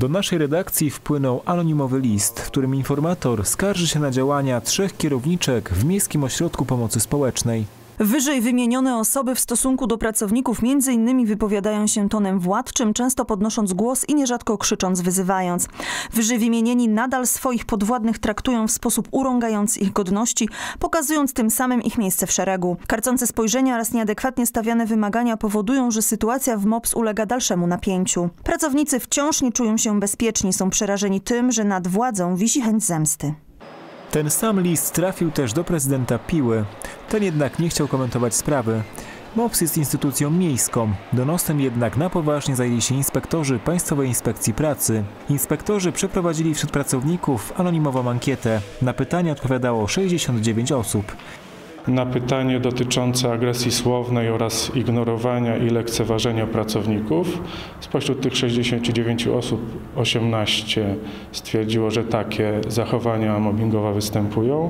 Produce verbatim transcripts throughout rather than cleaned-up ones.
Do naszej redakcji wpłynął anonimowy list, w którym informator skarży się na działania trzech kierowniczek w Miejskim Ośrodku Pomocy Społecznej. Wyżej wymienione osoby w stosunku do pracowników między innymi wypowiadają się tonem władczym, często podnosząc głos i nierzadko krzycząc, wyzywając. Wyżej wymienieni nadal swoich podwładnych traktują w sposób urągający ich godności, pokazując tym samym ich miejsce w szeregu. Karcące spojrzenia oraz nieadekwatnie stawiane wymagania powodują, że sytuacja w M O P S ulega dalszemu napięciu. Pracownicy wciąż nie czują się bezpieczni, są przerażeni tym, że nad władzą wisi chęć zemsty. Ten sam list trafił też do prezydenta Piły. Ten jednak nie chciał komentować sprawy. M O P S jest instytucją miejską. Donosem jednak na poważnie zajęli się inspektorzy Państwowej Inspekcji Pracy. Inspektorzy przeprowadzili wśród pracowników anonimową ankietę. Na pytania odpowiadało sześćdziesiąt dziewięć osób. Na pytanie dotyczące agresji słownej oraz ignorowania i lekceważenia pracowników, spośród tych sześćdziesięciu dziewięciu osób osiemnaście stwierdziło, że takie zachowania mobbingowe występują,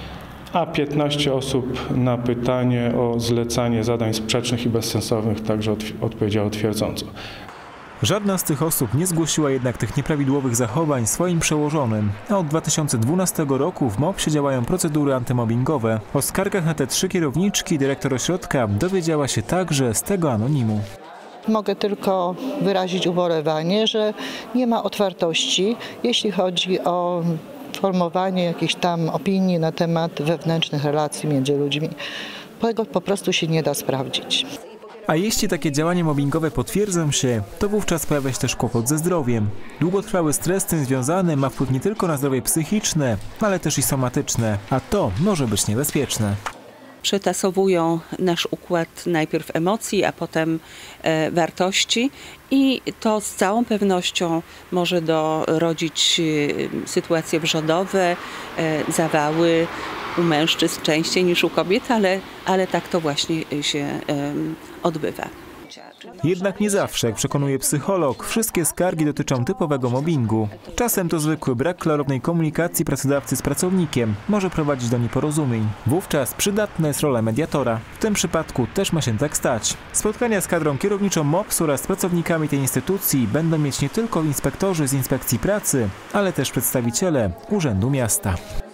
a piętnaście osób na pytanie o zlecanie zadań sprzecznych i bezsensownych także odpowiedziało twierdząco. Żadna z tych osób nie zgłosiła jednak tych nieprawidłowych zachowań swoim przełożonym, a od dwa tysiące dwunastego roku w M O P S-ie działają procedury antymobbingowe. O skargach na te trzy kierowniczki dyrektor ośrodka dowiedziała się także z tego anonimu. Mogę tylko wyrazić ubolewanie, że nie ma otwartości, jeśli chodzi o formowanie jakichś tam opinii na temat wewnętrznych relacji między ludźmi. Tego po prostu się nie da sprawdzić. A jeśli takie działania mobbingowe potwierdzą się, to wówczas pojawia się też kłopot ze zdrowiem. Długotrwały stres z tym związany ma wpływ nie tylko na zdrowie psychiczne, ale też i somatyczne, a to może być niebezpieczne. Przetasowują nasz układ najpierw emocji, a potem e, wartości i to z całą pewnością może dorodzić e, sytuacje wrzodowe, e, zawały u mężczyzn częściej niż u kobiet, ale, ale tak to właśnie się e, odbywa. Jednak nie zawsze, jak przekonuje psycholog, wszystkie skargi dotyczą typowego mobbingu. Czasem to zwykły brak klarownej komunikacji pracodawcy z pracownikiem może prowadzić do nieporozumień. Wówczas przydatna jest rola mediatora. W tym przypadku też ma się tak stać. Spotkania z kadrą kierowniczą M O P S oraz z pracownikami tej instytucji będą mieć nie tylko inspektorzy z Inspekcji Pracy, ale też przedstawiciele Urzędu Miasta.